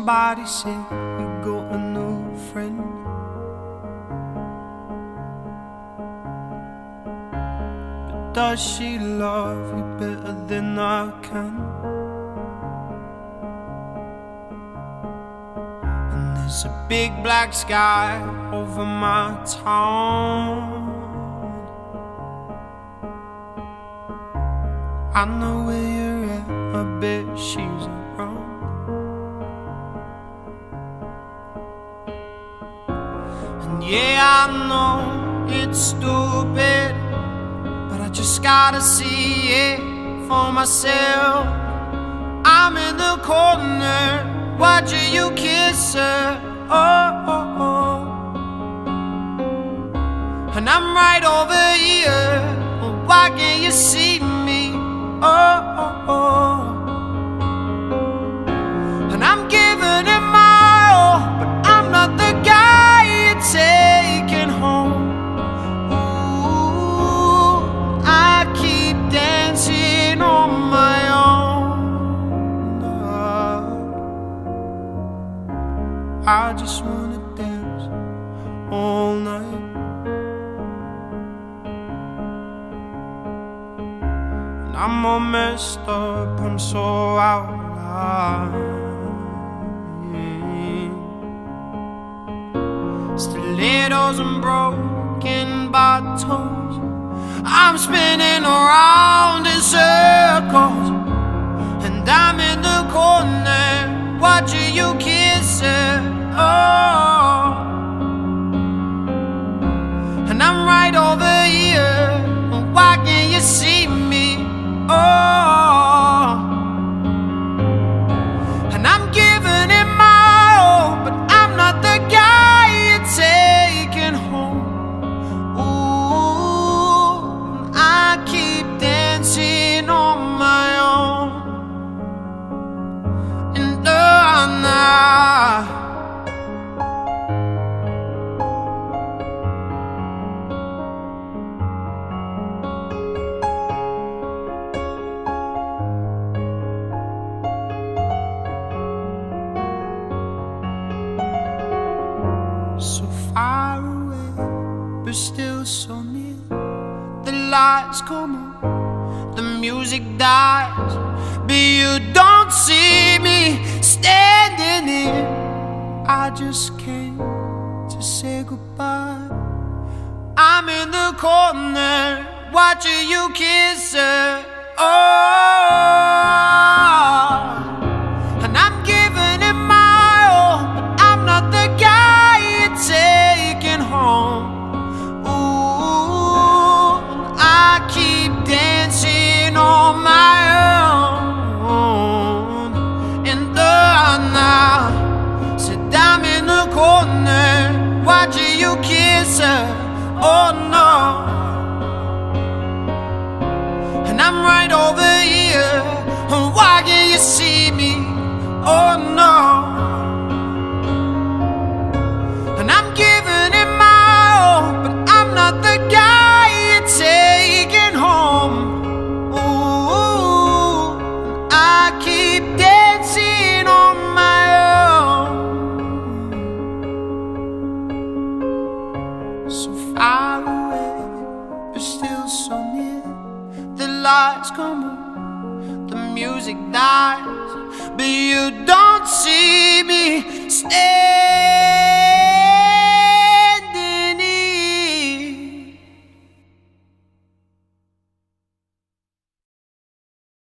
Somebody said you got a new friend, but does she love you better than I can? And there's a big black sky over my town. I know where you're at, I bet she's around. And yeah, I know it's stupid, but I just gotta see it for myself. I'm in the corner watching you kiss her, oh, oh, oh. And I'm right over here, well, why can't you see me? Oh, oh, oh. And I'm giving it my all, but I'm not the guy you're taking home. Ooh, I keep dancing on my own. I just wanna dance all night. I'm all messed up, I'm so out of line. Stilettos and broken bottles, I'm spinning around in circles. And I'm in the corner watching you kiss her, oh. And I'm right over here, why can't you see me? Oh, and I'm giving it my all, but I'm not the guy you're taking home. Ooh, I keep dancing on my own. And so far away, but still so near. The lights come on, the music dies, but you don't see me standing here. I just came to say goodbye. I'm in the corner watching you kiss her, oh. And I'm giving it my all, but I'm not the guy you're taking home. Ooh, I keep dancing on my own. And now, said I'm in the corner watching you kiss her, oh no. And I'm right over here, why can't you see me? Oh no. And I'm giving it my all, but I'm not the guy you're taking home. Ooh, I keep dancing on my own. So far away, but still so near. The lights come on, the music dies, but you don't see